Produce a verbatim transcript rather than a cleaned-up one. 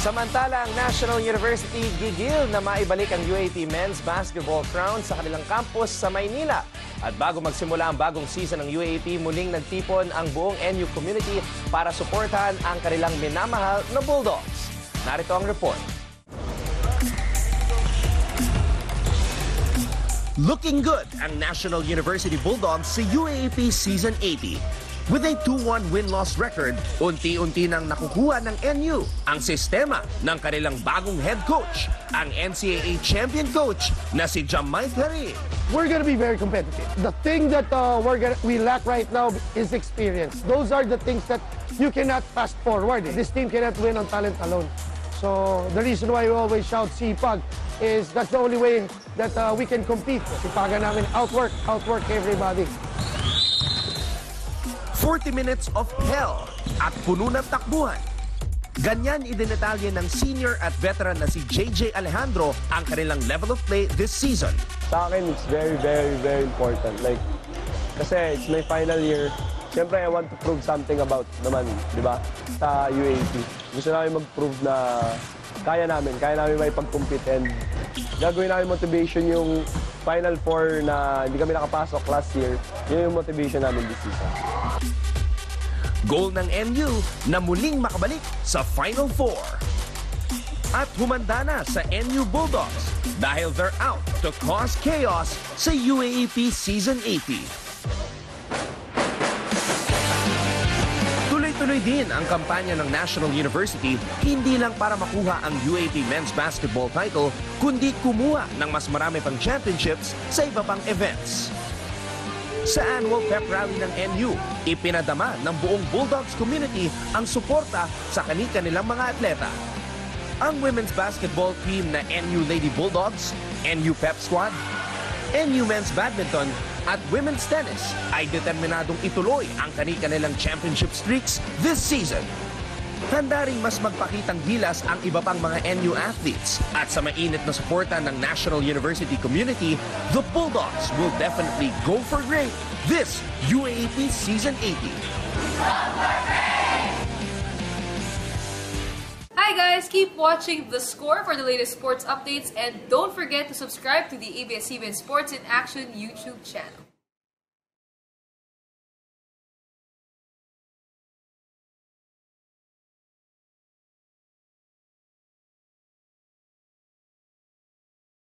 Samantala, ang National University gigil na maibalik ang U A A P men's basketball crown sa kanilang campus sa Maynila. At bago magsimula ang bagong season ng U A A P, muling nagtipon ang buong N U community para suportahan ang kanilang minamahal na Bulldogs. Narito ang report. Looking good ang National University Bulldogs sa U A A P Season eighty. With a two one win-loss record, unti-unti nang nakukuha ng N U ang sistema ng kanilang bagong head coach, ang N C A A champion coach na si Jamay Hari. We're going to be very competitive. The thing that uh, we're gonna, we lack right now is experience. Those are the things that you cannot fast forward. This team cannot win on talent alone. So the reason why we always shout sipag is that's the only way that uh, we can compete. Sipagan namin, outwork, outwork everybody. forty minutes of hell at puno ng takbuhan. Ganyan idinetalye ng senior at veteran na si J J Alejandro ang kanilang level of play this season. Sa akin, it's very, very, very important. Like, kasi it's my final year. Siyempre, I want to prove something about naman, di ba, sa U A A P. Gusto namin mag-prove na kaya namin, kaya namin may pag-compete and gagawin namin motivation yung Final Four na hindi kami nakapasok last year. Yun yung motivation namin this season. Goal ng N U na muling makabalik sa Final Four. At humanda na sa N U Bulldogs dahil they're out to cause chaos sa U A A P Season eighty. Tuloy-tuloy din ang kampanya ng National University hindi lang para makuha ang U A A P men's basketball title, kundi kumuha ng mas marami pang championships sa iba pang events. Sa annual pep rally ng N U, ipinadama ng buong Bulldogs community ang suporta sa kani-kanilang mga atleta. Ang women's basketball team na N U Lady Bulldogs, N U Pep Squad, N U Men's Badminton at Women's Tennis ay determinadong ituloy ang kani-kanilang championship streaks this season. Handa ring mas magpakitang gilas ang iba pang mga N U athletes at sa mainit na suporta ng National University community, the Bulldogs will definitely go for great this U A A P Season eighty. Hi guys, keep watching The Score for the latest sports updates and don't forget to subscribe to the A B S C B N Sports in Action YouTube channel.